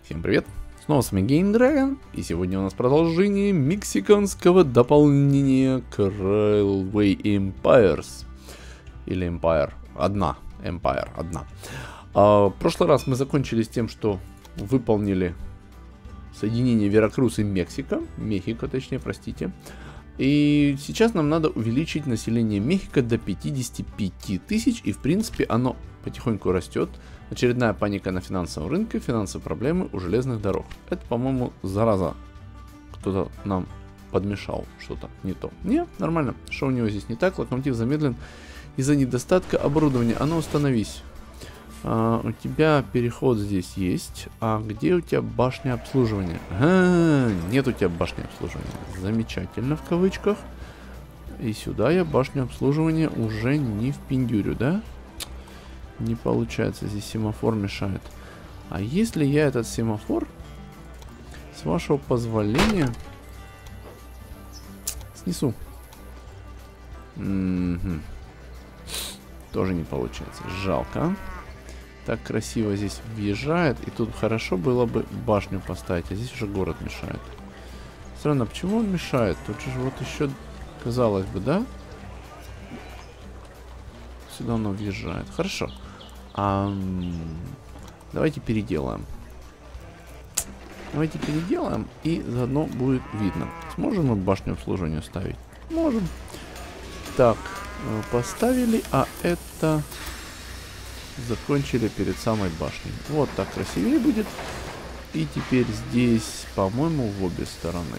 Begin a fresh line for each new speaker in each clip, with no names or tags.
Всем привет! Снова с вами Game Dragon, и сегодня у нас продолжение мексиканского дополнения к Railway Empires. Или Empire. Одна. В прошлый раз мы закончили с тем, что выполнили соединение Веракрус и Мехико, точнее, простите. И сейчас нам надо увеличить население Мехико до 55 тысяч, и в принципе оно потихоньку растет. Очередная паника на финансовом рынке, финансовые проблемы у железных дорог. Это, по-моему, зараза. Кто-то нам подмешал что-то не то. Не, нормально. Что у него здесь не так? Локомотив замедлен из-за недостатка оборудования. А ну, остановись. У тебя переход здесь есть. А где у тебя башня обслуживания? Нет у тебя башни обслуживания. Замечательно, в кавычках. И сюда я башню обслуживания уже не впендюрю, да? Не получается, здесь семафор мешает. А если я этот семафор, с вашего позволения, снесу? Тоже не получается. Жалко. Так красиво здесь въезжает. И тут хорошо было бы башню поставить. А здесь уже город мешает. Странно, почему он мешает? Тут же вот еще, казалось бы, да? Сюда оно въезжает. Хорошо. Давайте переделаем. И заодно будет видно. Сможем мы башню обслуживания ставить? Можем. Так, поставили, а это закончили перед самой башней. Вот так красивее будет. И теперь здесь, по-моему, в обе стороны.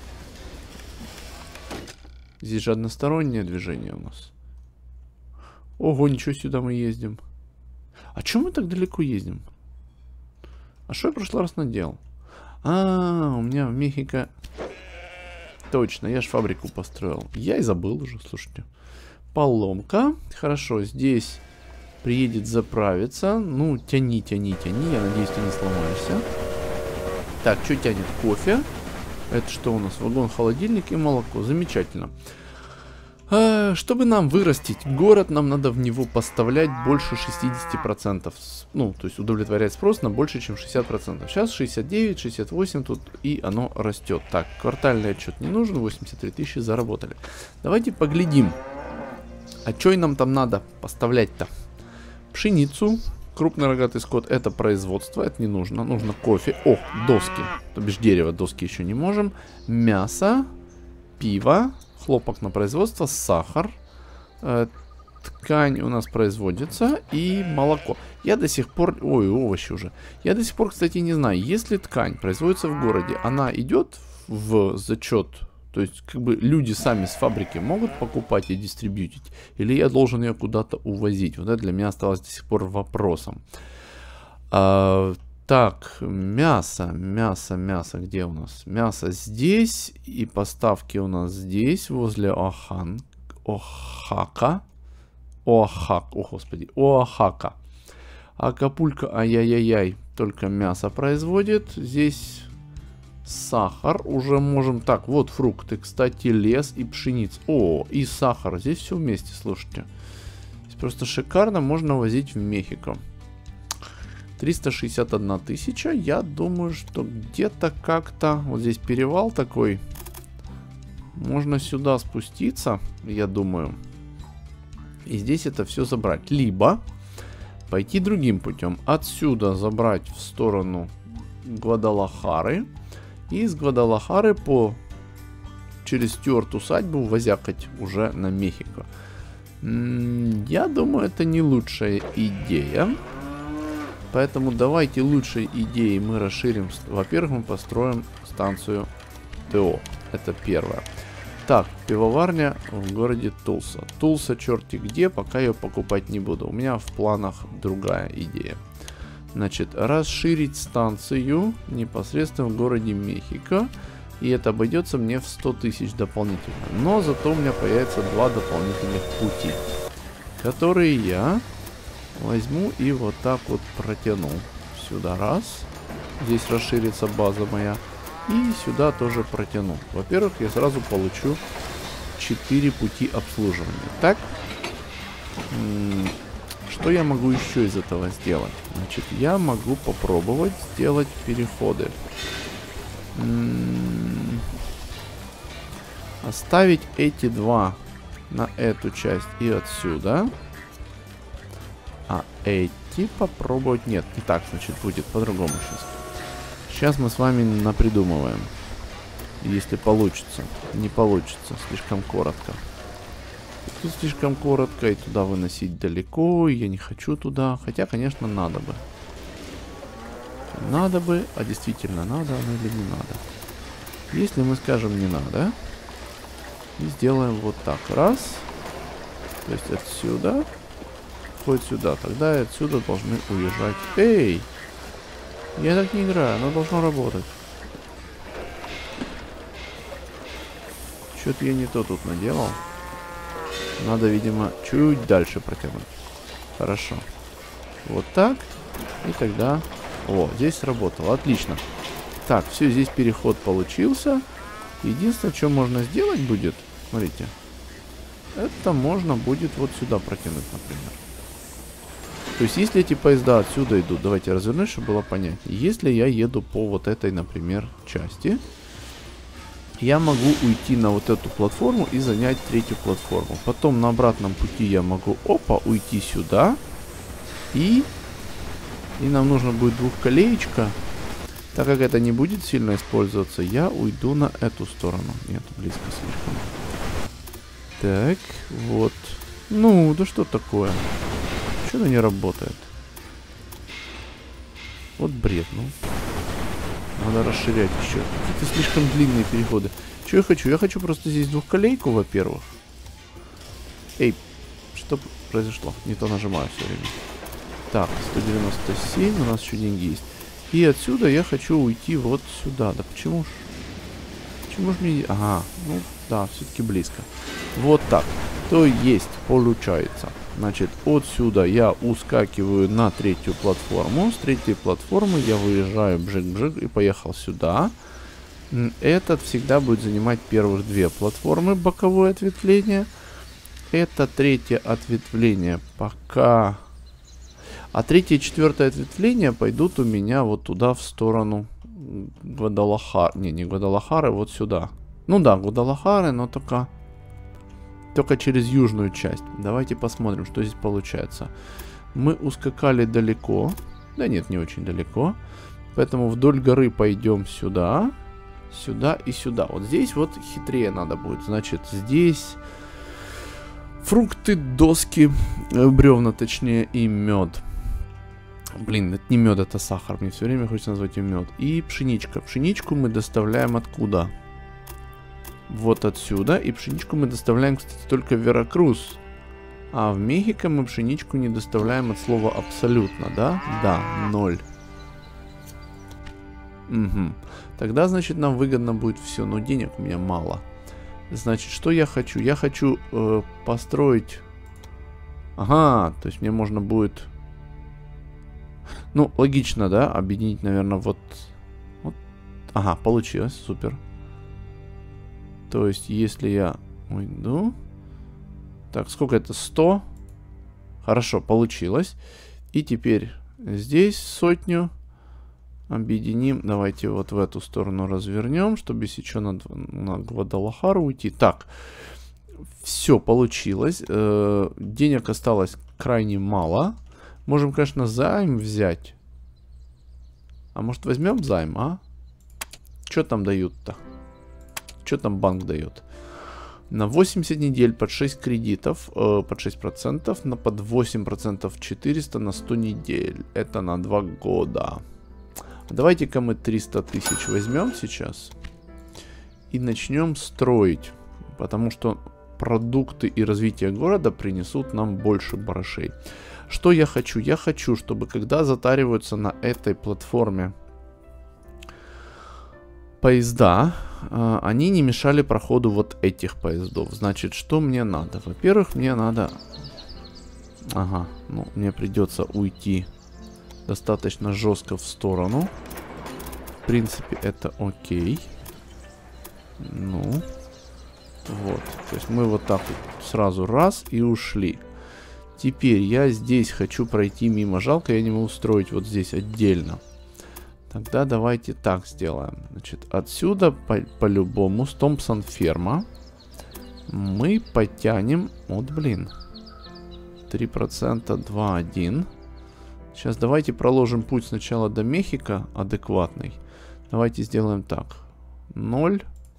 Здесь же одностороннее движение у нас. Ого, ничего, сюда мы ездим. А чё мы так далеко ездим? А что я в прошлый раз наделал? У меня в Мехико... Точно, я ж фабрику построил. Я и забыл уже, слушайте. Поломка. Хорошо, здесь приедет заправиться. Ну, тяни. Я надеюсь, ты не сломаешься. Так, что тянет? Кофе. Это что у нас? Вагон, холодильник и молоко. Замечательно. Чтобы нам вырастить город, нам надо в него поставлять больше 60%. Ну, то есть удовлетворять спрос на больше, чем 60%. Сейчас 69, 68 тут, и оно растет. Так, квартальный отчет не нужен, 83 тысячи заработали. Давайте поглядим. А что нам там надо поставлять-то? Пшеницу, крупный рогатый скот, это производство, это не нужно. Нужно кофе. О, доски. То бишь дерево, доски еще не можем. Мясо, пиво. Хлопок на производство, сахар, ткань у нас производится и молоко. Я до сих пор... Ой, овощи уже. Я до сих пор, кстати, не знаю, если ткань производится в городе, она идет в зачет, то есть как бы люди сами с фабрики могут покупать и дистрибьютить, или я должен ее куда-то увозить? Вот это для меня осталось до сих пор вопросом. Так, мясо, где у нас? Мясо здесь, и поставки у нас здесь, возле Оахака. Акапулько, ай-яй-яй, только мясо производит. Здесь сахар, уже можем... Так, вот фрукты, кстати, лес и пшеница. О, и сахар, здесь все вместе, слушайте. Здесь просто шикарно, можно возить в Мехико. 361 тысяча. Я думаю, что где-то как-то... Вот здесь перевал такой. Можно сюда спуститься, я думаю. И здесь это все забрать. Либо пойти другим путем. Отсюда забрать в сторону Гвадалахары. И с Гвадалахары через Стюарт усадьбу возякать уже на Мехико. Я думаю, это не лучшая идея. Поэтому давайте лучшей идеей мы расширим. Во-первых, мы построим станцию ТО. Это первое. Так, пивоварня в городе Тулса. Тулса черти где, пока ее покупать не буду. У меня в планах другая идея. Значит, расширить станцию непосредственно в городе Мехико. И это обойдется мне в 100 тысяч дополнительно. Но зато у меня появится два дополнительных пути, которые я... возьму и вот так вот протяну. Сюда раз. Здесь расширится база моя. И сюда тоже протяну. Во-первых, я сразу получу 4 пути обслуживания. Так. что я могу еще из этого сделать? Значит, я могу попробовать сделать переходы. Оставить эти два на эту часть и отсюда. А эти попробовать... Нет, не так, значит, будет по-другому сейчас. Сейчас мы с вами напридумываем. Если получится. Не получится, слишком коротко. Тут слишком коротко, и туда выносить далеко, и я не хочу туда. Хотя, конечно, надо бы. Надо бы, а действительно надо оно или не надо. Если мы скажем не надо, и сделаем вот так. Раз. То есть отсюда. Входит сюда. Тогда и отсюда должны уезжать. Эй! Я так не играю, оно должно работать. Что-то я не то тут наделал. Надо, видимо, чуть дальше протянуть. Хорошо. Вот так. И тогда... О, здесь сработало. Отлично. Так, все, здесь переход получился. Единственное, что можно сделать будет... Смотрите. Это можно будет вот сюда протянуть, например. То есть, если эти поезда отсюда идут... Давайте развернуть, чтобы было понятнее. Если я еду по вот этой, например, части... Я могу уйти на вот эту платформу и занять третью платформу. Потом на обратном пути я могу, опа, уйти сюда. И нам нужно будет двухколеечка. Так как это не будет сильно использоваться, я уйду на эту сторону. Нет, близко слишком. Так, вот. Ну, да что такое? Что-то не работает. Вот бред, ну. Надо расширять еще. Какие-то слишком длинные переходы. Что я хочу? Я хочу просто здесь двухколейку, во-первых. Эй, что произошло? Не то нажимаю все время. Так, 197, у нас еще деньги есть. И отсюда я хочу уйти вот сюда. Да почему ж? Почему ж мне... Ага, ну да, все-таки близко. Вот так. То есть, получается. Значит, отсюда я ускакиваю на третью платформу. С третьей платформы я выезжаю бжик-бжик и поехал сюда. Этот всегда будет занимать первых две платформы, боковое ответвление. Это третье ответвление пока... А третье и четвертое ответвление пойдут у меня вот туда в сторону Гвадалахары. Не Гвадалахары, вот сюда. Ну да, Гвадалахары, но только через южную часть. Давайте посмотрим, что здесь получается. Мы ускакали далеко. Да нет, не очень далеко. Поэтому вдоль горы пойдем сюда. Сюда и сюда. Вот здесь вот хитрее надо будет. Значит, здесь фрукты, доски, бревна точнее, и мед. Блин, это не мед, это сахар. Мне все время хочется назвать ее мед. И пшеничка. Пшеничку мы доставляем откуда? Вот отсюда. И пшеничку мы доставляем, кстати, только в Веракрус. А в Мехико мы пшеничку не доставляем от слова абсолютно, да? Да, 0. Угу. Тогда, значит, нам выгодно будет все. Но денег у меня мало. Значит, что я хочу? Я хочу построить... Ага, то есть мне можно будет... Ну, логично, да? Объединить, наверное, вот... Ага, получилось, супер. То есть, если я уйду... Так, сколько это? 100? Хорошо, получилось. И теперь здесь сотню объединим. Давайте вот в эту сторону развернем, чтобы еще на Гвадалахару уйти. Так, все получилось. Денег осталось крайне мало. Можем, конечно, займ взять. А может, возьмем займ, а? Что там дают-то? Что там банк дает? На 80 недель под 6 кредитов, под 6%, под 8% 400 на 100 недель. Это на 2 года. Давайте-ка мы 300 тысяч возьмем сейчас. И начнем строить. Потому что продукты и развитие города принесут нам больше барышей. Что я хочу? Я хочу, чтобы когда затариваются на этой платформе поезда, они не мешали проходу вот этих поездов. Значит, что мне надо? Во-первых, мне надо... Ага, ну, мне придется уйти достаточно жестко в сторону. В принципе, это окей. Ну, вот. То есть мы вот так вот сразу раз и ушли. Теперь я здесь хочу пройти мимо. Жалко, я не могу строить вот здесь отдельно. Тогда давайте так сделаем. Значит, отсюда по-любому с Томпсон ферма мы потянем... Вот, блин. 3%, 2,1. Сейчас давайте проложим путь сначала до Мехико адекватный. Давайте сделаем так. 0.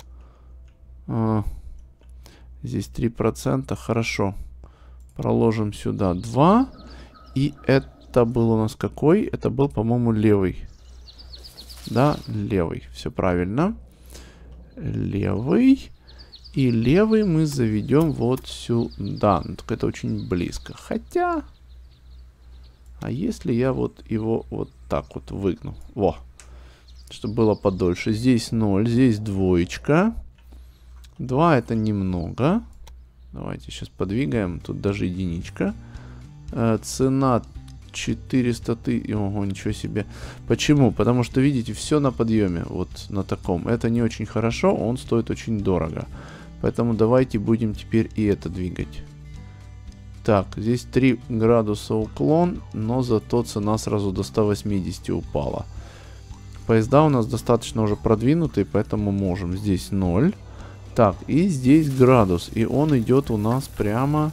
Здесь 3%. Хорошо. Проложим сюда 2. И это был у нас какой? Это был, по-моему, левый. Да, левый. Все правильно. Левый. И левый мы заведем вот сюда. Ну, только это очень близко. Хотя... А если я вот его вот так вот выгну? Во. Чтобы было подольше. Здесь 0, здесь двоечка. 2 это немного. Давайте сейчас подвигаем. Тут даже единичка. Цена 400 тысяч. Ого, ничего себе. Почему? Потому что, видите, все на подъеме. Вот на таком. Это не очень хорошо. Он стоит очень дорого. Поэтому давайте будем теперь и это двигать. Так, здесь 3 градуса уклон. Но зато цена сразу до 180 упала. Поезда у нас достаточно уже продвинутые. Поэтому можем. Здесь 0. Так, и здесь градус. И он идет у нас прямо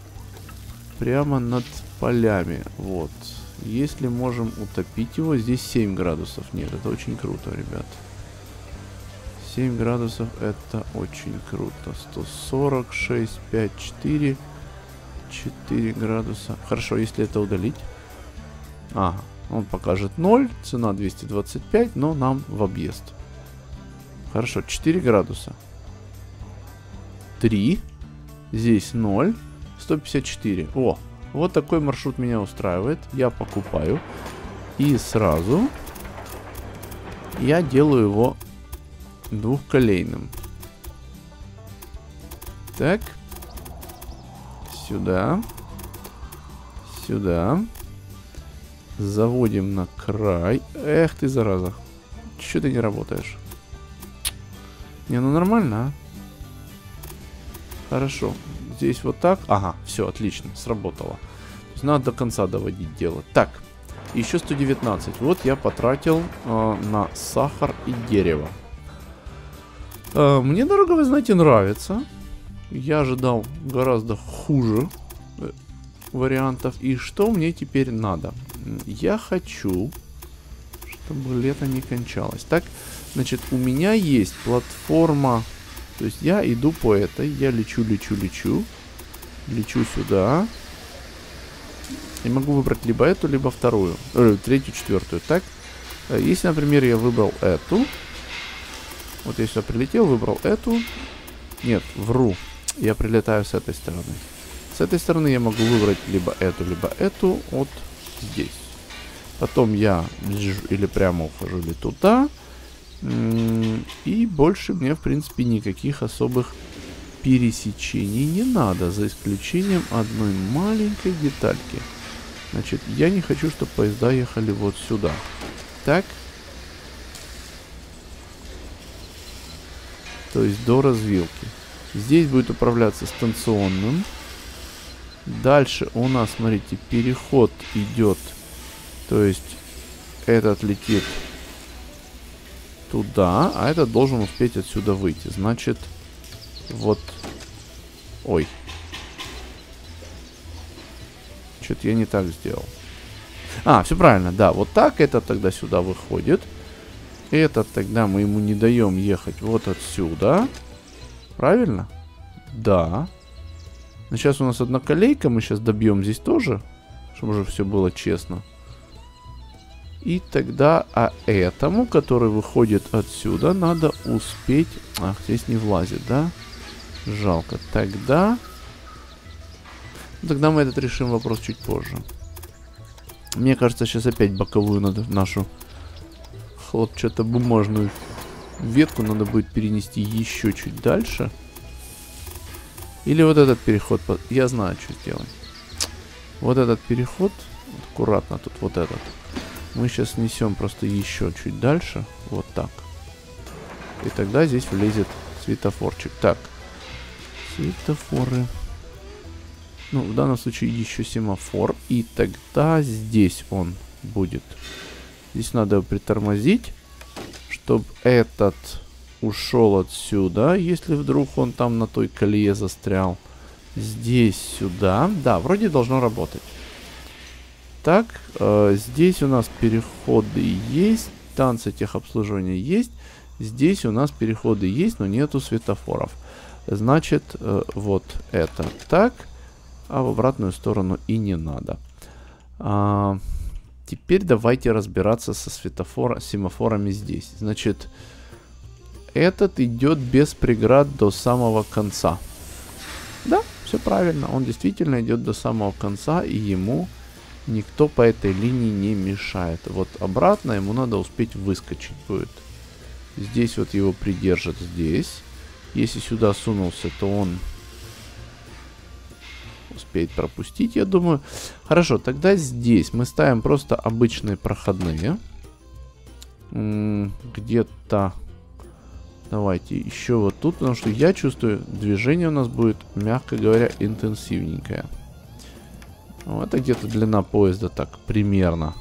над полями. Вот. Если можем утопить его, здесь 7 градусов. Нет, это очень круто, ребят. 7 градусов это очень круто. 146, 5, 4. 4 градуса. Хорошо, если это удалить. Ага, он покажет 0. Цена 225, но нам в объезд. Хорошо, 4 градуса. 3. Здесь 0. 154. О, вот такой маршрут меня устраивает. Я покупаю. И сразу я делаю его двухколейным. Так. Сюда. Сюда. Заводим на край. Эх ты, зараза. Чё ты не работаешь? Не, ну нормально, а? Хорошо. Здесь вот так. Ага, все, отлично, сработало. То есть надо до конца доводить дело. Так, еще 119. Вот я потратил на сахар и дерево. Мне дорога, вы знаете, нравится. Я ожидал гораздо хуже вариантов. И что мне теперь надо? Я хочу, чтобы лето не кончалось. Так, значит, у меня есть платформа. То есть я иду по этой. Я лечу. Лечу сюда. И могу выбрать либо эту, либо вторую. Третью, четвертую. Так, если, например, я выбрал эту. Вот я сюда прилетел, выбрал эту. Нет, вру. Я прилетаю с этой стороны. С этой стороны я могу выбрать либо эту вот здесь. Потом я или прямо ухожу, или туда. И больше мне, в принципе, никаких особых пересечений не надо. За исключением одной маленькой детальки. Значит, я не хочу, чтобы поезда ехали вот сюда. Так. То есть до развилки. Здесь будет управляться станционным. Дальше у нас, смотрите, переход идет. То есть этот летит туда, а этот должен успеть отсюда выйти. Значит, вот... Ой. Что-то я не так сделал. А, все правильно, да. Вот так этот тогда сюда выходит. Этот тогда мы ему не даем ехать вот отсюда. Правильно? Да. Но сейчас у нас одна колейка. Мы сейчас добьем здесь тоже. Чтобы уже все было честно. И тогда, а этому, который выходит отсюда, надо успеть... Ах, здесь не влазит, да? Жалко. Тогда мы этот решим вопрос чуть позже. Мне кажется, сейчас опять боковую надо нашу хлопчатобумажную ветку надо будет перенести еще чуть дальше. Или вот этот переход. Я знаю, что сделать. Вот этот переход. Аккуратно тут вот этот. Мы сейчас несем просто еще чуть дальше. Вот так. И тогда здесь влезет светофорчик. Так. Светофоры. Ну, в данном случае еще семафор. И тогда здесь он будет. Здесь надо притормозить, чтобы этот ушел отсюда, если вдруг он там на той колее застрял. Здесь сюда. Да, вроде должно работать. Так, здесь у нас переходы есть. Станция техобслуживания есть. Здесь у нас переходы есть, но нету светофоров. Значит, вот это так. А в обратную сторону и не надо. Теперь давайте разбираться со семафорами здесь. Значит, этот идет без преград до самого конца. Да, все правильно. Он действительно идет до самого конца, и ему никто по этой линии не мешает. Вот обратно ему надо успеть выскочить будет. Здесь вот его придержат здесь. Если сюда сунулся, то он успеет пропустить, я думаю. Хорошо, тогда здесь мы ставим просто обычные проходные. Где-то... Давайте еще вот тут, потому что я чувствую, движение у нас будет, мягко говоря, интенсивненькое. Это где-то длина поезда так примерно.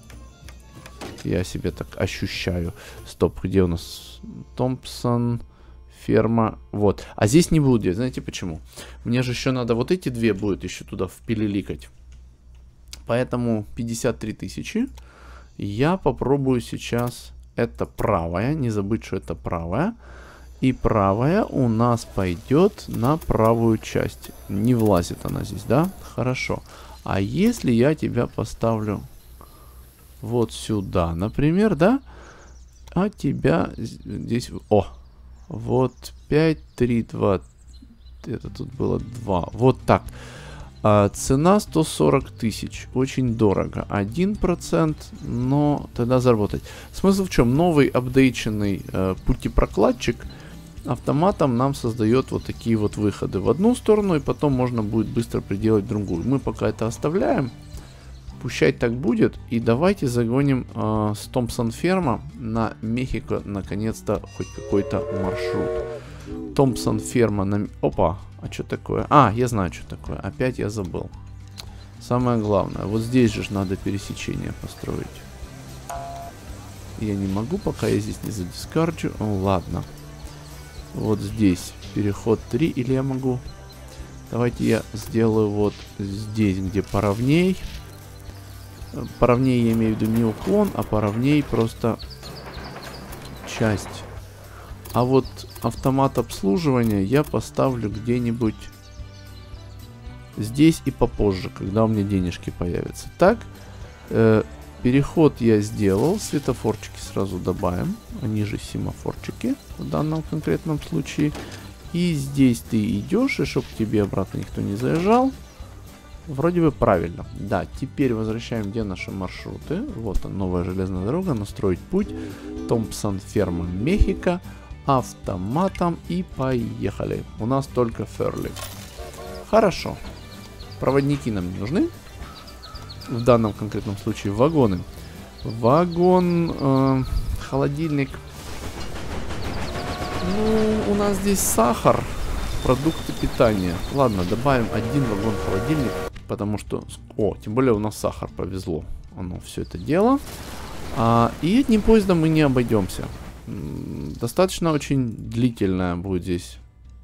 Я себе так ощущаю. Стоп, где у нас Томпсон, ферма? Вот. А здесь не будет. Знаете почему? Мне же еще надо вот эти две будет еще туда впилиликать. Поэтому 53 тысячи. Я попробую сейчас... Это правая. Не забыть, что это правая. И правая у нас пойдет на правую часть. Не влазит она здесь, да? Хорошо. А если я тебя поставлю вот сюда, например, да? А тебя здесь... О! Вот 5, 3, 2... Это тут было 2. Вот так. Цена 140 тысяч. Очень дорого. 1%, но тогда заработать. Смысл в чем? Новый апдейченный путепрокладчик автоматом нам создает вот такие вот выходы в одну сторону, и потом можно будет быстро приделать другую. Мы пока это оставляем. Пущай так будет. И давайте загоним с Томпсон ферма на Мехико наконец-то хоть какой-то маршрут. Томпсон ферма на... Опа! А что такое? А, я знаю, что такое. Опять я забыл. Самое главное. Вот здесь же надо пересечение построить. Я не могу, пока я здесь не задискарджу. Ладно. Вот здесь переход 3. Или я могу... Давайте я сделаю вот здесь, где поровней. Поровней я имею в виду не уклон, а поровней просто часть. А вот автомат обслуживания я поставлю где-нибудь здесь и попозже, когда у меня денежки появятся. Так, переход я сделал. Светофорчики сразу добавим. Они же семафорчики в данном конкретном случае. И здесь ты идешь, и чтобы к тебе обратно никто не заезжал. Вроде бы правильно. Да, теперь возвращаем, где наши маршруты. Вот он, новая железная дорога. Настроить путь. Томпсон ферма Мехико. Автоматом и поехали. У нас только Ферли. Хорошо. Проводники нам не нужны. В данном конкретном случае вагоны. Вагон, холодильник. Ну, у нас здесь сахар, продукты питания. Ладно, добавим один вагон холодильник, потому что... О, тем более у нас сахар, повезло. Оно все это дело. И одним поездом мы не обойдемся. Достаточно очень длительная будет здесь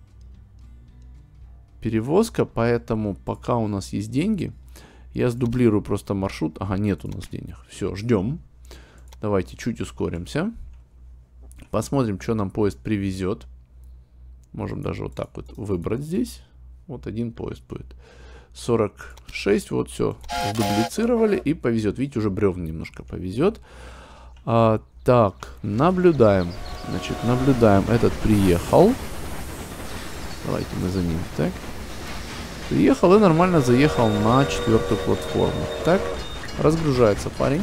перевозка, поэтому пока у нас есть деньги, я сдублирую просто маршрут. Ага, нет у нас денег. Все, ждем. Давайте чуть ускоримся. Посмотрим, что нам поезд привезет. Можем даже вот так вот выбрать здесь. Вот один поезд будет. 46, вот все. Сдублицировали и повезет. Видите, уже бревна немножко повезет. Так, наблюдаем. Значит, наблюдаем. Этот приехал. Давайте мы за ним. Так. Приехал и нормально заехал на 4-ю платформу. Так, разгружается парень.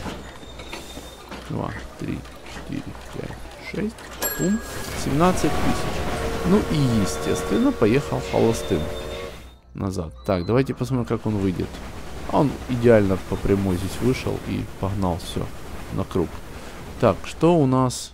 2, 3, 4, 5, 6. Пум. 17 тысяч. Ну и, естественно, поехал холостым назад. Так, давайте посмотрим, как он выйдет. Он идеально по прямой здесь вышел и погнал все на круг. Так, что у нас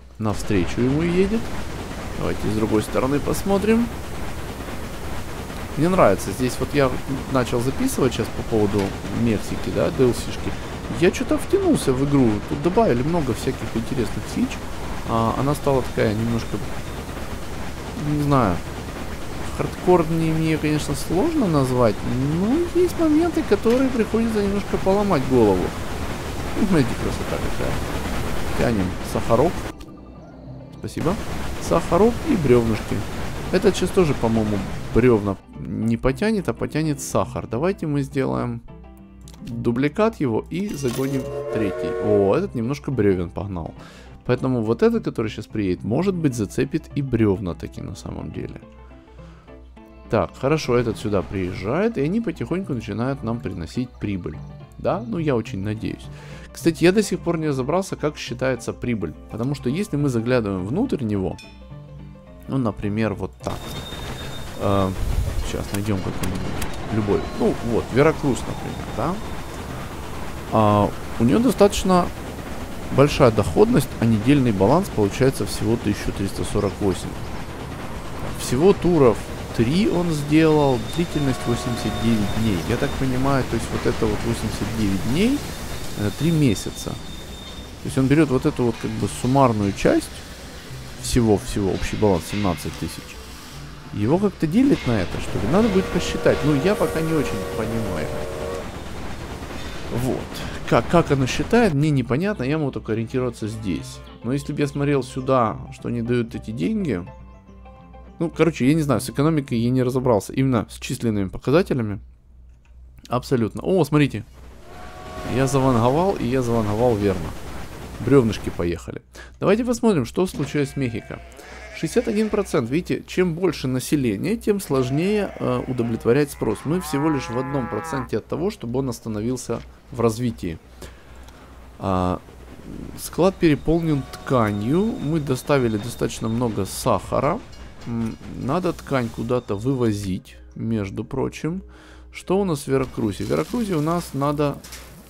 навстречу ему едет? Давайте с другой стороны посмотрим. Мне нравится. Здесь вот я начал записывать сейчас по поводу Мексики, да, DLC-шки. Я что-то втянулся в игру. Тут добавили много всяких интересных фич. Она стала такая немножко, не знаю, хардкорнее мне, конечно, сложно назвать, но есть моменты, которые приходится немножко поломать голову. Смотрите, красота какая. Тянем сахарок. Спасибо. Сахарок и бревнышки. Этот сейчас тоже, по-моему, бревна не потянет, а потянет сахар. Давайте мы сделаем дубликат его и загоним третий. О, этот немножко бревен погнал. Поэтому вот этот, который сейчас приедет, может быть, зацепит и бревна таки на самом деле. Так, хорошо, этот сюда приезжает, и они потихоньку начинают нам приносить прибыль. Да? Ну, я очень надеюсь. Кстати, я до сих пор не разобрался, как считается прибыль. Потому что если мы заглядываем внутрь него, ну, например, вот так. Сейчас найдем какой-нибудь любой. Ну, вот, Веракрус, например, да? У нее достаточно большая доходность, а недельный баланс получается всего 1348. Всего туров 3 он сделал, длительность 89 дней. Я так понимаю, то есть вот это вот 89 дней, 3 месяца. То есть он берет вот эту вот как бы суммарную часть, всего общий баланс 17 тысяч. Его как-то делит на это, что ли? Надо будет посчитать. Ну, я пока не очень понимаю. Вот. Как оно считает, мне непонятно, я могу только ориентироваться здесь. Но если бы я смотрел сюда, что они дают эти деньги... Ну, короче, я не знаю, с экономикой я не разобрался. Именно с численными показателями. Абсолютно. О, смотрите. Я заванговал, и я заванговал верно. Бревнышки поехали. Давайте посмотрим, что случилось с Мехико. 61%. Видите, чем больше населения, тем сложнее удовлетворять спрос. Мы всего лишь в 1% от того, чтобы он остановился в развитии. Склад переполнен тканью. Мы доставили достаточно много сахара. Надо ткань куда-то вывозить, между прочим. Что у нас в Веракрузе? В Веракрузе у нас надо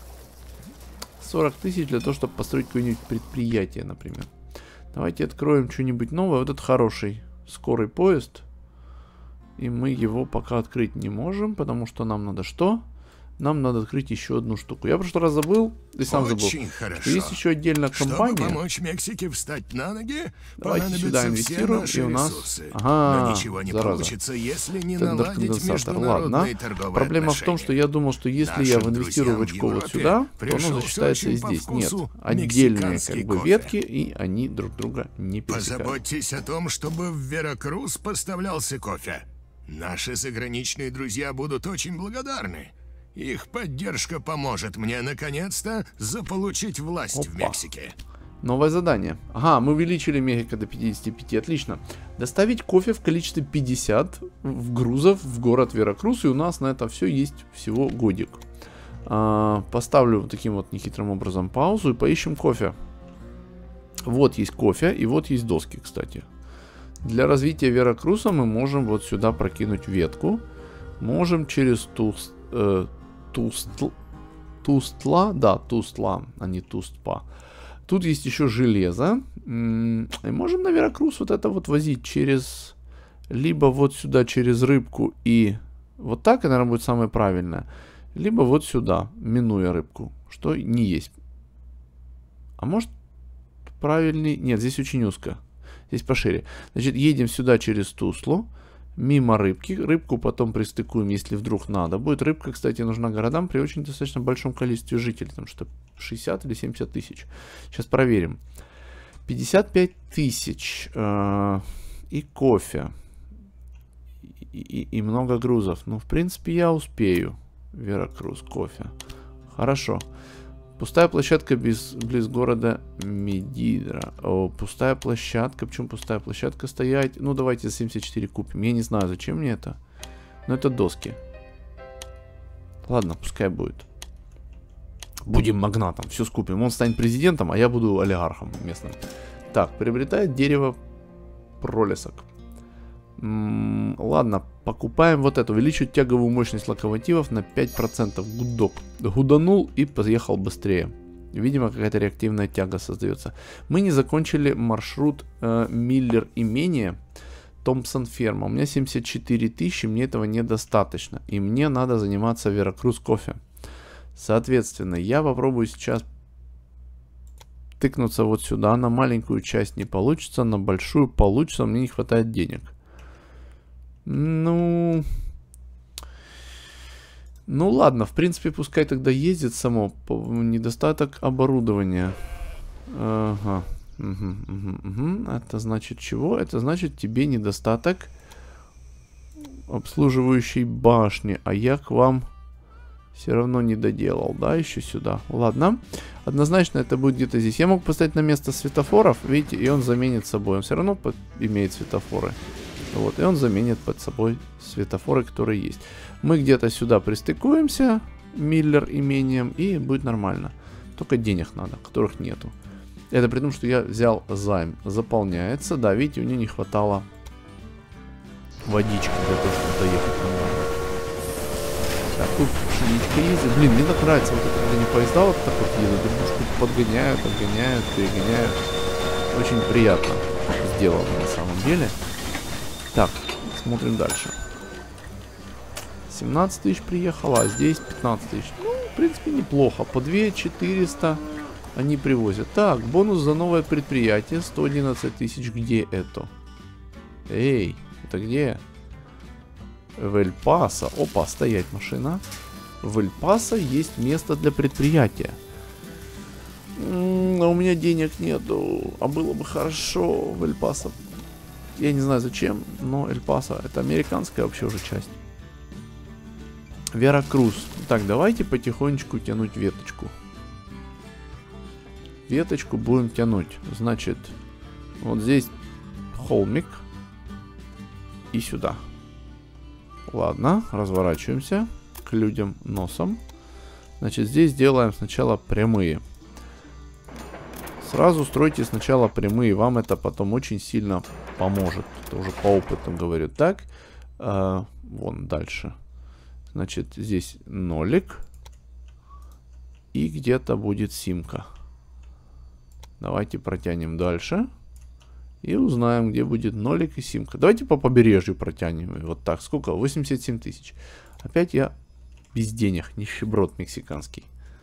40 тысяч для того, чтобы построить какое-нибудь предприятие, например. Давайте откроем что-нибудь новое. Вот этот хороший скорый поезд. И мы его пока открыть не можем, потому что нам надо что? Нам надо открыть еще одну штуку. Я в прошлый раз забыл, и сам забыл, что есть еще отдельная компания.
Чтобы помочь Мексике встать на ноги,
давайте сюда инвестируем, и у нас...
Ресурсы.
Ага,
но ничего не
зараза.
получится, если не наладить
Ладно. Проблема в том, что я думал, что если я инвестирую в очко вот сюда, то оно засчитается и здесь. Нет, отдельные как бы ветки, и они друг друга не пересекают.
Позаботьтесь о том, чтобы в Веракрус поставлялся кофе. Наши заграничные друзья будут очень благодарны. Их поддержка поможет мне наконец-то заполучить власть в Мексике.
Новое задание. Ага, мы увеличили Мехико до 55. Отлично. Доставить кофе в количестве 50 в грузов в город Веракрус. И у нас на это все есть всего годик. Поставлю вот таким вот нехитрым образом паузу и поищем кофе. Вот есть кофе и вот есть доски, кстати. Для развития Веракруса мы можем вот сюда прокинуть ветку. Можем через Тустла, да, Тустла, а не Тустпа. Тут есть еще железо. И можем на Веракрус вот это вот возить через... Либо вот сюда через рыбку и... Вот так, и, наверное, будет самое правильное. Либо вот сюда, минуя рыбку. Что не есть. А может правильней... Нет, здесь очень узко. Здесь пошире. Значит, едем сюда через Туслу. Мимо рыбки. Рыбку потом пристыкуем, если вдруг надо будет. Рыбка, кстати, нужна городам при очень достаточно большом количестве жителей. Там что 60 или 70 тысяч. Сейчас проверим. 55 тысяч. И кофе. И много грузов. Ну, в принципе, я успею. Веракрус, кофе. Хорошо. Пустая площадка близ города Медидра. О, пустая площадка. Почему пустая площадка стоять? Ну, давайте за 74 купим. Я не знаю, зачем мне это. Но это доски. Ладно, пускай будет. Будем магнатом. Все скупим. Он станет президентом, а я буду олигархом местным. Так, приобретает дерево пролесок. Ладно, покупаем вот это. Увеличить тяговую мощность локомотивов на 5%. Гудок. Гуданул и поехал быстрее. Видимо, какая-то реактивная тяга создается. Мы не закончили маршрут Миллер имение. Томпсон ферма. У меня 74 тысячи, мне этого недостаточно. И мне надо заниматься Веракрус кофе. Соответственно, я попробую сейчас тыкнуться вот сюда. На маленькую часть не получится, на большую получится. Мне не хватает денег. Ну ладно, в принципе, пускай тогда ездит само. Недостаток оборудования. Ага. Это значит чего? Это значит тебе недостаток обслуживающей башни. А я к вам все равно не доделал, да, еще сюда. Ладно. Однозначно это будет где-то здесь. Я мог поставить на место светофоров, видите, и он заменит собой. Он все равно имеет светофоры. Вот, и он заменит под собой светофоры, которые есть. Мы где-то сюда пристыкуемся, Миллер имением, и будет нормально. Только денег надо, которых нету. Это при том, что я взял займ. Заполняется. Да, видите, у нее не хватало водички для того, чтобы доехать нормально. Так, тут пшеничка ездит. Блин, мне так нравится, вот это, когда не поезда вот так вот едут, друг подгоняют, обгоняют, перегоняют. Очень приятно сделано на самом деле. Так, смотрим дальше. 17 тысяч приехало, а здесь 15 тысяч. Ну, в принципе, неплохо. По 2400 они привозят. Так, бонус за новое предприятие. 111 тысяч. Где это? Эй, это где? В Эль-Пасо. Опа, стоять машина. В Эль-Пасо есть место для предприятия. А у меня денег нету. А было бы хорошо в Эль-Пасо. Я не знаю зачем, но Эль-Пасо это американская вообще уже часть. Веракрус. Так, давайте потихонечку тянуть веточку. Веточку будем тянуть. Значит, вот здесь холмик. И сюда. Ладно, разворачиваемся к людям носом. Значит, здесь делаем сначала прямые. Сразу стройте сначала прямые, вам это потом очень сильно поможет. Это уже по опыту говорю. Так, вон дальше. Значит, здесь нолик. И где-то будет симка. Давайте протянем дальше. И узнаем, где будет нолик и симка. Давайте по побережью протянем. Вот так. Сколько? 87 тысяч. Опять я без денег. Нищеброд мексиканский.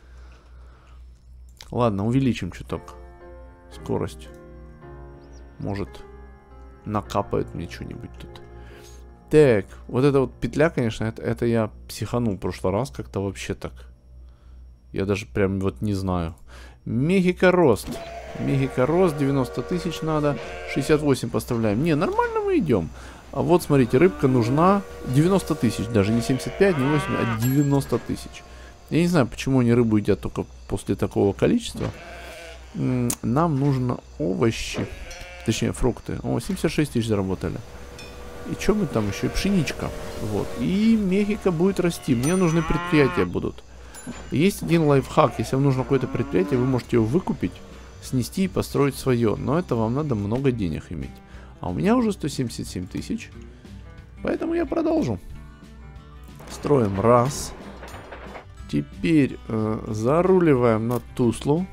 Ладно, увеличим чуток скорость. Может, накапает мне что-нибудь тут. Так, вот эта вот петля, конечно, это я психанул в прошлый раз. Как-то вообще так. Я даже прям вот не знаю. Мехико рост. Мехико рост, 90 тысяч надо. 68 поставляем. Не, нормально мы идем. А вот, смотрите, рыбка нужна 90 тысяч. Даже не 75, не 8, а 90 тысяч. Я не знаю, почему они рыбу едят только после такого количества. Нам нужно овощи. Точнее, фрукты. О, 76 тысяч заработали. И что мы там еще? И пшеничка. Вот. И Мехико будет расти. Мне нужны предприятия будут. Есть один лайфхак. Если вам нужно какое-то предприятие, вы можете его выкупить, снести и построить свое. Но это вам надо много денег иметь. А у меня уже 177 тысяч. Поэтому я продолжу. Строим раз. Теперь заруливаем на Туслу.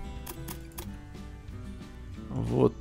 Вот.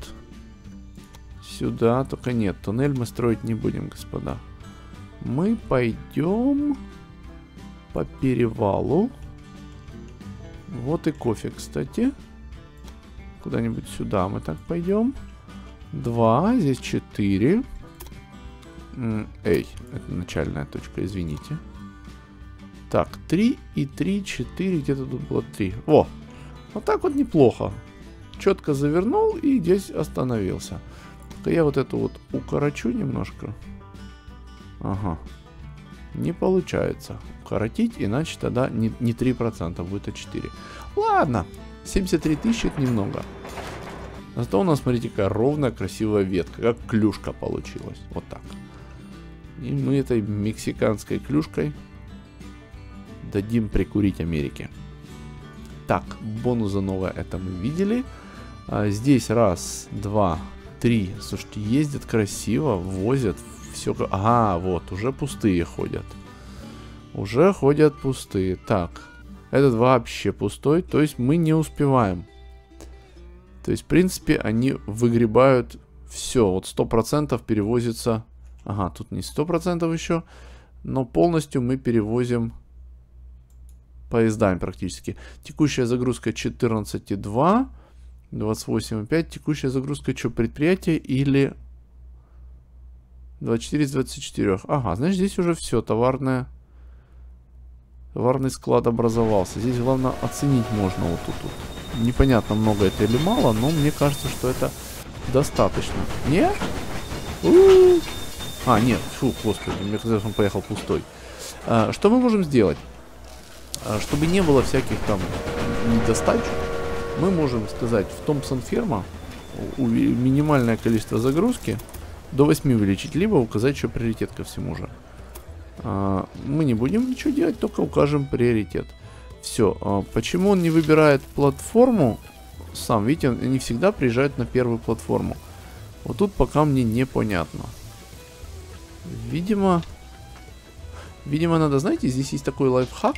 Сюда. Только нет, туннель мы строить не будем, господа. Мы пойдем по перевалу. Вот и кофе, кстати. Куда-нибудь сюда мы так пойдем. 2, здесь 4. Эй, это начальная точка, извините. Так, 3 и 3, 4, где-то тут было 3. О, вот так вот неплохо. Четко завернул и здесь остановился. Только я вот эту вот укорочу немножко. Ага. Не получается укоротить, иначе тогда не 3% будет, а 4. Ладно, 73 тысячи это немного. Зато у нас, смотрите, какая ровная, красивая ветка. Как клюшка получилась. Вот так. И мы этой мексиканской клюшкой дадим прикурить Америке. Так, бонус за новое это мы видели. Здесь раз, два, три. Слушайте, ездят красиво, возят. Все. Ага, вот, уже пустые ходят. Уже ходят пустые. Так, этот вообще пустой. То есть мы не успеваем. То есть, в принципе, они выгребают все. Вот 100% перевозится Ага, тут не 100% еще. Но полностью мы перевозим поездами практически. Текущая загрузка 14,2. 28,5. Текущая загрузка что, предприятие или 24 из 24? Ага, значит здесь уже все. Товарный склад образовался. Здесь главное оценить можно вот тут. Непонятно, много это или мало, но мне кажется, что это достаточно. Нет? А, нет, фу, господи, мне казалось, он поехал пустой. Что мы можем сделать? Чтобы не было всяких там недостач, мы можем сказать, в Томпсон ферма минимальное количество загрузки до 8 увеличить, либо указать еще приоритет ко всему же. Мы не будем ничего делать, только укажем приоритет. Все. Почему он не выбирает платформу сам? Видите, они всегда приезжают на первую платформу. Вот тут пока мне непонятно. Видимо, надо, знаете, здесь есть такой лайфхак.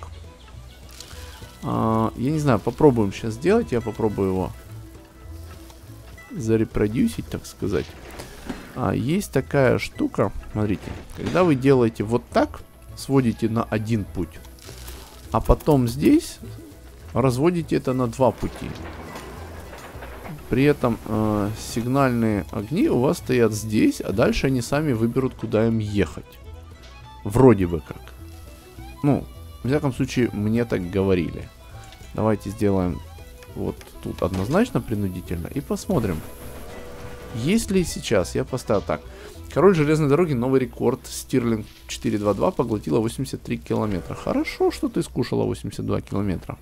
Я не знаю, попробуем сейчас сделать. Я попробую его зарепродюсить, так сказать. Есть такая штука, смотрите. Когда вы делаете вот так, сводите на один путь, а потом здесь разводите это на два пути. При этом сигнальные огни у вас стоят здесь, а дальше они сами выберут, куда им ехать. Вроде бы как. Ну, в всяком случае, мне так говорили. Давайте сделаем вот тут однозначно принудительно и посмотрим. Если сейчас я поставил так. Король железной дороги, новый рекорд. Стирлинг 422 поглотила 83 километра. Хорошо, что ты скушала 82 километра.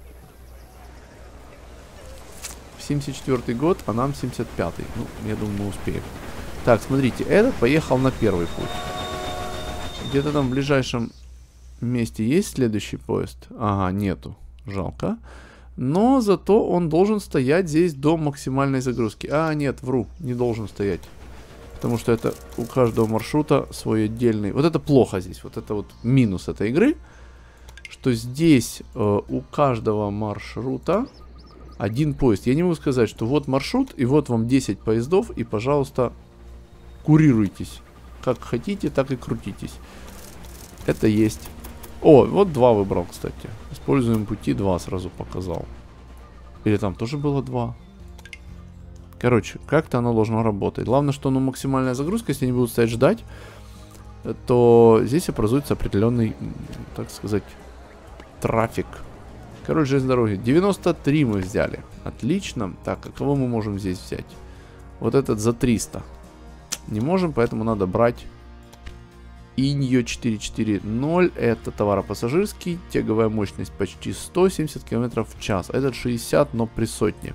74 год, а нам 75-й. Ну, я думаю, мы успеем. Так, смотрите, этот поехал на первый путь. Где-то там в ближайшем месте есть следующий поезд? Ага, нету. Жалко. Но зато он должен стоять здесь до максимальной загрузки. А, нет, вру, не должен стоять. Потому что это у каждого маршрута свой отдельный. Вот это плохо здесь. Вот это вот минус этой игры. Что здесь у каждого маршрута один поезд. Я не могу сказать, что вот маршрут, и вот вам 10 поездов, и, пожалуйста, курируйтесь. Как хотите, так и крутитесь. Это есть. О, вот 2 выбрал, кстати. Используем пути 2, сразу показал. Или там тоже было 2. Короче, как-то оно должно работать. Главное, что максимальная загрузка, если они будут стоять ждать, то здесь образуется определенный, так сказать, трафик. Король железной дороги. 93 мы взяли. Отлично. Так, а кого мы можем здесь взять? Вот этот за 300. Не можем, поэтому надо брать Иньо 440. Это товаропассажирский. Тяговая мощность почти 170 км в час. Этот 60, но при сотне.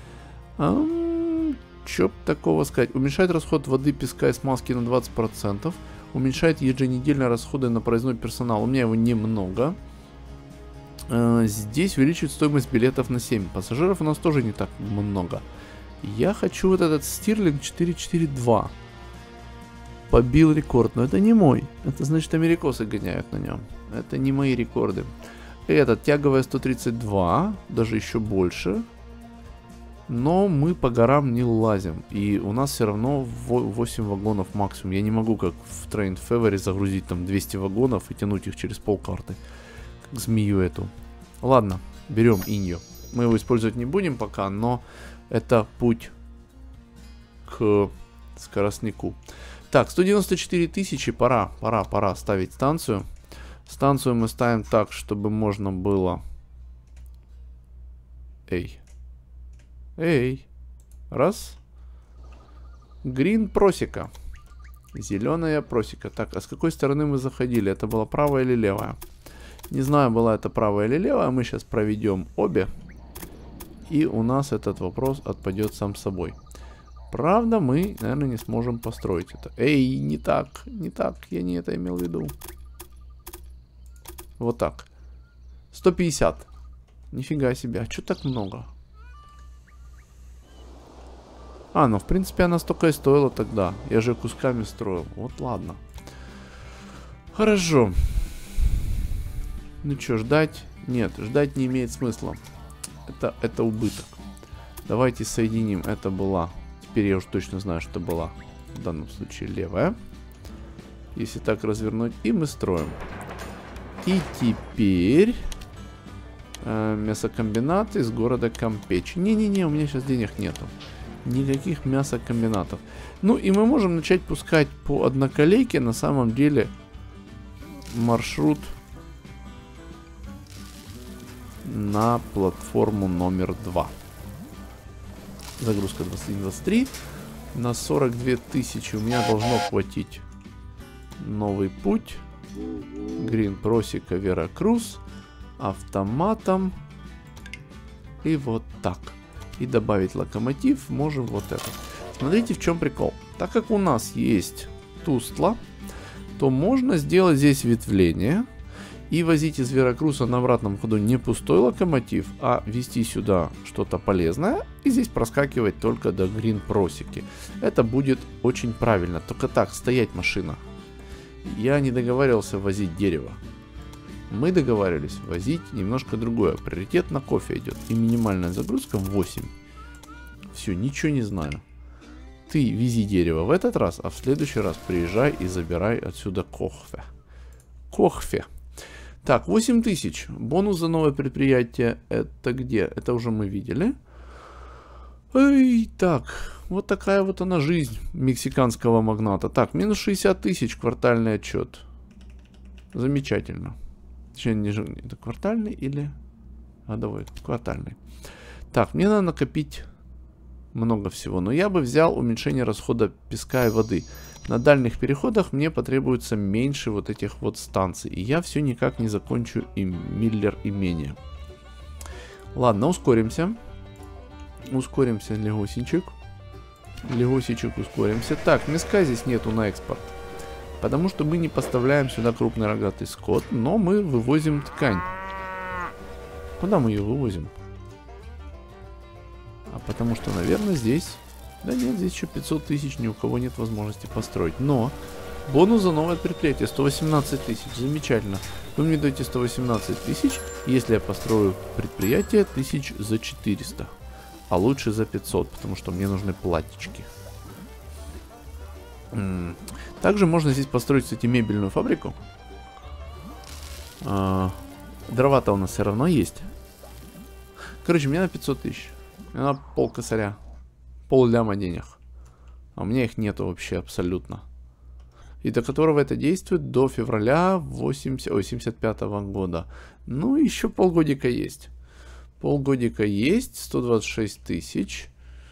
Чё такого сказать? Уменьшает расход воды, песка и смазки на 20%. Уменьшает еженедельные расходы на проездной персонал. У меня его немного. Здесь увеличивает стоимость билетов на 7. Пассажиров у нас тоже не так много. Я хочу вот этот Стирлинг 442. Побил рекорд, но это не мой. Это значит, америкосы гоняют на нем. Это не мои рекорды. Этот тяговая 132, даже еще больше. Но мы по горам не лазим. И у нас все равно 8 вагонов максимум. Я не могу, как в Train Favori, загрузить там 200 вагонов и тянуть их через полкарты. Как змею эту. Ладно, берем Иньо. Мы его использовать не будем пока, но это путь к скоростнику. Так, 194 тысячи. Пора ставить станцию. Станцию мы ставим так, чтобы можно было... Эй. Раз. Грин просека. Зеленая просека. Так, а с какой стороны мы заходили? Это была правая или левая? Не знаю, была это правая или левая. Мы сейчас проведем обе. И у нас этот вопрос отпадет сам собой. Правда, мы, наверное, не сможем построить это. Эй, не так. Я не это имел в виду. Вот так. 150. Нифига себе. А что так много? Ну, в принципе, она столько и стоила тогда. Я же кусками строил. Вот, ладно. Хорошо. Ну что, ждать? Нет, ждать не имеет смысла. Это убыток. Давайте соединим. Это была... Теперь я уже точно знаю, что была в данном случае левая. Если так развернуть. И мы строим. И теперь... мясокомбинат из города Кампеч. Не-не-не, у меня сейчас денег нету. Никаких мясокомбинатов. Ну и мы можем начать пускать по одноколейке на самом деле маршрут на платформу номер 2. Загрузка 21-23. На 42 тысячи у меня должно хватить. Новый путь. Грин Просека Веракрус. Автоматом. И вот так. И добавить локомотив можем вот это. Смотрите, в чем прикол. Так как у нас есть Тустла, то можно сделать здесь ветвление и возить из Веракруса на обратном ходу не пустой локомотив, а везти сюда что-то полезное и здесь проскакивать только до Грин Просеки. Это будет очень правильно. Только так, стоять машина. Я не договаривался возить дерево. Мы договаривались возить немножко другое. Приоритет на кофе идет. И минимальная загрузка 8. Все, ничего не знаю. Ты вези дерево в этот раз, а в следующий раз приезжай и забирай отсюда кофе. Кофе. Так, 8000. Бонус за новое предприятие. Это где? Это уже мы видели. Эй, так. Вот такая вот она жизнь мексиканского магната. Так, минус 60 тысяч квартальный отчет. Замечательно. Точнее, это квартальный или годовой? Квартальный. Так, мне надо накопить много всего. Но я бы взял уменьшение расхода песка и воды. На дальних переходах мне потребуется меньше вот этих вот станций. И я все никак не закончу и Миллер имение. Ладно, ускоримся. Ускоримся, легусенчик. Легусечек, ускоримся. Так, мяска здесь нету на экспорт. Потому что мы не поставляем сюда крупный рогатый скот, но мы вывозим ткань. Куда мы ее вывозим? А потому что, наверное, здесь... Да нет, здесь еще 500 тысяч, ни у кого нет возможности построить. Но бонус за новое предприятие 118 тысяч. Замечательно. Вы мне даете 118 тысяч, если я построю предприятие 1000 за 400. А лучше за 500, потому что мне нужны платьички. Также можно здесь построить, кстати, мебельную фабрику. Дрова-то у нас все равно есть. Короче, мне на 500 тысяч. Мне на пол косаря. Пол-ляма денег. А у меня их нету вообще абсолютно. И до которого это действует до февраля 75-го года. Ну, еще полгодика есть. Полгодика есть. 126 тысяч.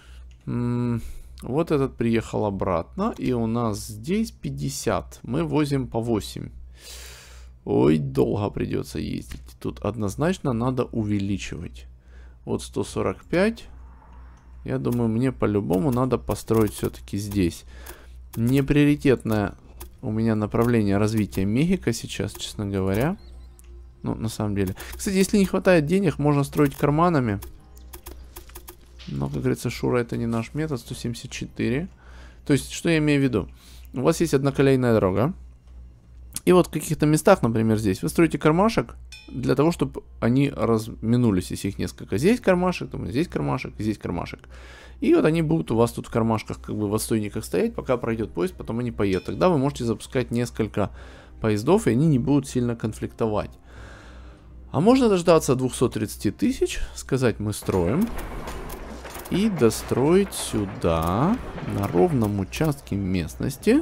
Вот этот приехал обратно. И у нас здесь 50. Мы возим по 8. Ой, долго придется ездить. Тут однозначно надо увеличивать. Вот 145. Я думаю, мне по-любому надо построить все-таки здесь. Неприоритетное у меня направление развития Мехико сейчас, честно говоря. Ну, на самом деле. Кстати, если не хватает денег, можно строить карманами. Но, как говорится, Шура, это не наш метод. 174. То есть, что я имею в виду? У вас есть одноколейная дорога. И вот в каких-то местах, например, здесь, вы строите кармашек для того, чтобы они разминулись, если их несколько. Здесь кармашек, здесь кармашек, здесь кармашек. И вот они будут у вас тут в кармашках, как бы в отстойниках стоять, пока пройдет поезд, потом они поедут. Тогда вы можете запускать несколько поездов, и они не будут сильно конфликтовать. А можно дождаться 230 тысяч, сказать мы строим. И достроить сюда, на ровном участке местности,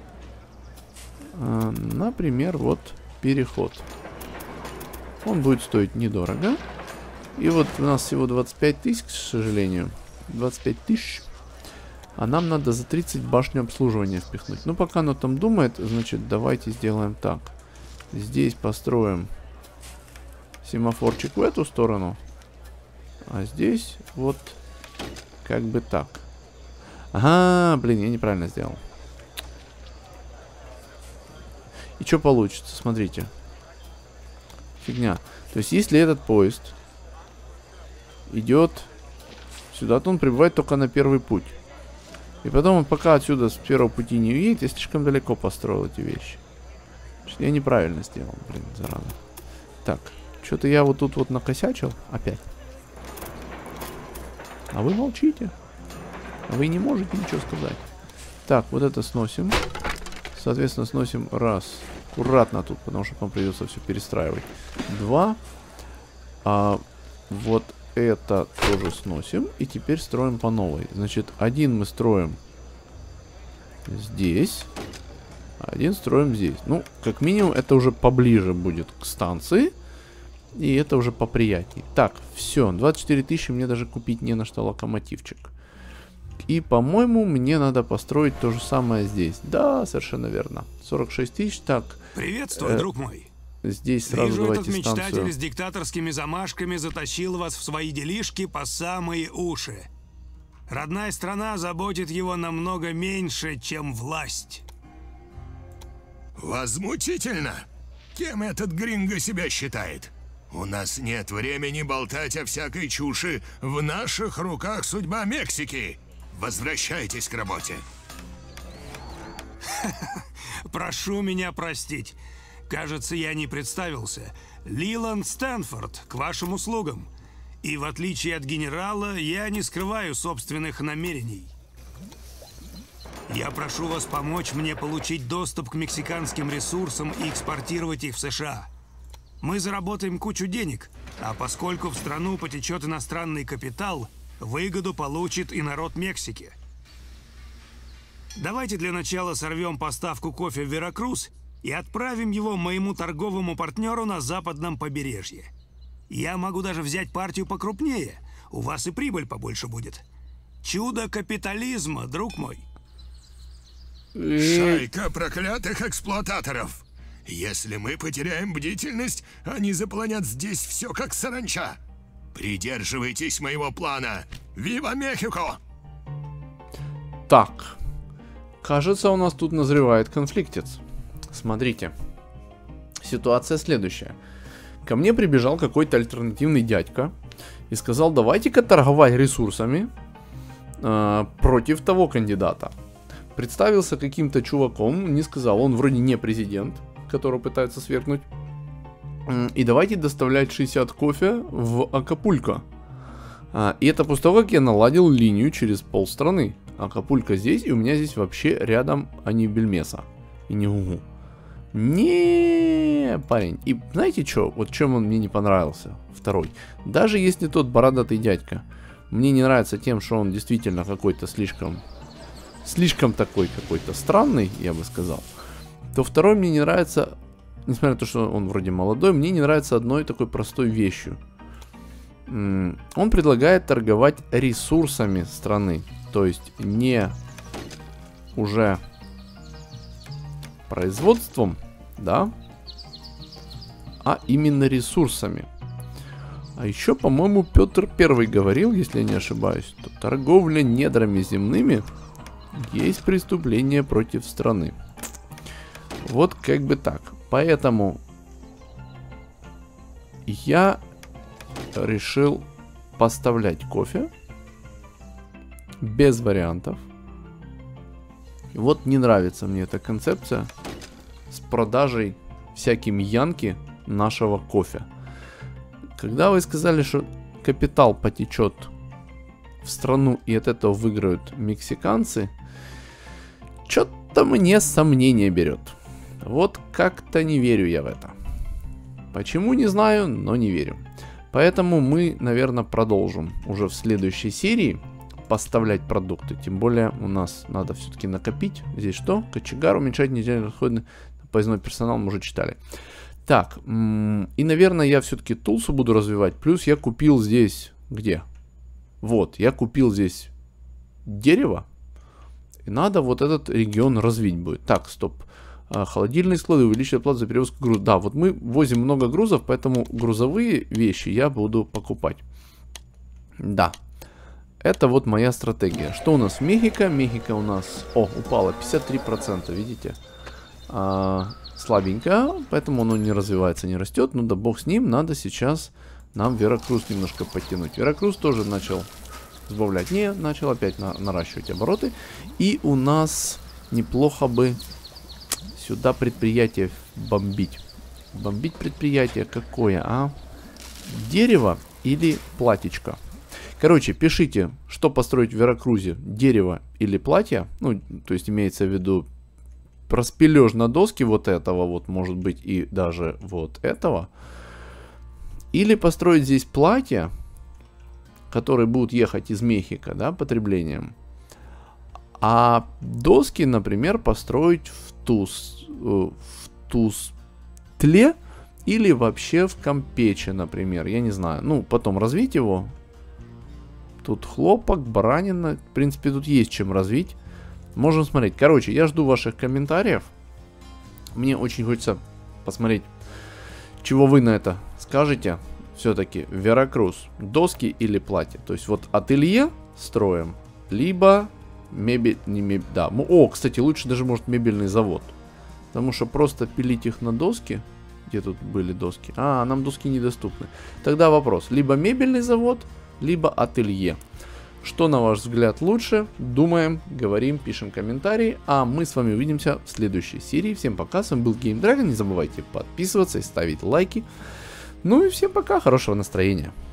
например, вот переход. Он будет стоить недорого. И вот у нас всего 25 тысяч, к сожалению. 25 тысяч. А нам надо за 30 башню обслуживания впихнуть. Ну, пока оно там думает, значит, давайте сделаем так. Здесь построим семафорчик в эту сторону. А здесь вот как бы так. Ага, блин, я неправильно сделал. И что получится? Смотрите. Фигня. То есть, если этот поезд идет сюда, то он прибывает только на первый путь. И потом он пока отсюда с первого пути не уедет, я слишком далеко построил эти вещи. Я неправильно сделал, блин, зараза. Так, что-то я вот тут вот накосячил опять. А вы молчите. Вы не можете ничего сказать. Так, вот это сносим. Соответственно, сносим раз. Аккуратно тут, потому что нам придется все перестраивать. 2. А вот это тоже сносим. И теперь строим по новой. Значит, 1 мы строим здесь. 1 строим здесь. Ну, как минимум, это уже поближе будет к станции. И это уже поприятней. Так, все. 24 тысячи мне даже купить не на что локомотивчик. И, по-моему, мне надо построить то же самое здесь. Да, совершенно верно. 46 тысяч. Так.
Приветствую, друг мой.
Здесь сразу
Вижу,
давайте
этот
станцию.
мечтатель с диктаторскими замашками затащил вас в свои делишки по самые уши. Родная страна заботит его намного меньше, чем власть.
Возмутительно. Кем этот гринго себя считает? У нас нет времени болтать о всякой чуши. В наших руках судьба Мексики. Возвращайтесь к работе.
Прошу меня простить. Кажется, я не представился. Лиланд Стэнфорд, к вашим услугам. И в отличие от генерала, я не скрываю собственных намерений. Я прошу вас помочь мне получить доступ к мексиканским ресурсам и экспортировать их в США. Мы заработаем кучу денег, а поскольку в страну потечет иностранный капитал, выгоду получит и народ Мексики. Давайте для начала сорвем поставку кофе в Веракрус и отправим его моему торговому партнеру на западном побережье. Я могу даже взять партию покрупнее. У вас и прибыль побольше будет. Чудо капитализма, друг мой.
Шайка проклятых эксплуататоров. Если мы потеряем бдительность, они заполонят здесь все как саранча. Придерживайтесь моего плана. Вива Мехико!
Так. Кажется, у нас тут назревает конфликтец. Смотрите. Ситуация следующая. Ко мне прибежал какой-то альтернативный дядька и сказал, давайте-ка торговать ресурсами против того кандидата. Представился каким-то чуваком, не сказал, он вроде не президент, которого пытаются свергнуть. И давайте доставлять 60 кофе в Акапулько. И это после того, как я наладил линию через полстраны. Акапулько здесь, и у меня здесь вообще рядом, а не Бельмеса. И не Гугу. Не, парень. И знаете что? Вот чем он мне не понравился? Второй. Даже если тот бородатый дядька мне не нравится тем, что он действительно какой-то слишком такой какой-то странный, я бы сказал, то второй мне не нравится, несмотря на то, что он вроде молодой, мне не нравится одной такой простой вещью. Он предлагает торговать ресурсами страны, то есть не уже производством, да, а именно ресурсами. А еще, по-моему, Петр Первый говорил, если я не ошибаюсь, что торговля недрами земными есть преступление против страны. Вот как бы так. Поэтому я решил поставлять кофе без вариантов. И вот не нравится мне эта концепция с продажей всяким янки нашего кофе. Когда вы сказали, что капитал потечет в страну и от этого выиграют мексиканцы, что-то мне сомнение берет. Вот как-то не верю я в это. Почему, не знаю, но не верю. Поэтому мы, наверное, продолжим уже в следующей серии поставлять продукты. Тем более у нас надо все-таки накопить. Здесь что? Кочегар уменьшать недельные расходы. Поездной персонал мы уже читали. Так, и, наверное, я все-таки тулсу буду развивать. Плюс я купил здесь... Где? Вот, я купил здесь дерево. И надо вот этот регион развить будет. Так, стоп. Холодильные склады, увеличить оплату за перевозку грузов. Да, вот мы возим много грузов, поэтому грузовые вещи я буду покупать. Да. Это вот моя стратегия. Что у нас в Мехико? Мехико у нас... О, упало 53%, видите? Слабенько, поэтому оно не развивается, не растет. Ну да бог с ним, надо сейчас нам Веракрус немножко подтянуть. Веракрус тоже начал сбавлять. Не, начал опять наращивать обороты. И у нас неплохо бы сюда предприятие бомбить. Бомбить предприятие какое, а? Дерево или платьечко? Короче, пишите, что построить в Веракрузе, дерево или платье. Ну, то есть имеется в виду распилёшь на доски вот этого, вот может быть и даже вот этого. Или построить здесь платья, которые будут ехать из Мехико, да, потреблением. А доски, например, построить в Тузле или вообще в Кампече, например. Я не знаю. Ну, потом развить его. Тут хлопок, баранина. В принципе, тут есть чем развить. Можем смотреть. Короче, я жду ваших комментариев. Мне очень хочется посмотреть, чего вы на это скажете. Все-таки Веракрус, доски или платье. То есть вот ателье строим, либо мебель, не мебель, да. О, кстати, лучше даже может мебельный завод. Потому что просто пилить их на доски. Где тут были доски? А, нам доски недоступны. Тогда вопрос, либо мебельный завод, либо ателье. Что, на ваш взгляд, лучше? Думаем, говорим, пишем комментарии. А мы с вами увидимся в следующей серии. Всем пока, с вами был Game Dragon. Не забывайте подписываться и ставить лайки. Ну и всем пока, хорошего настроения.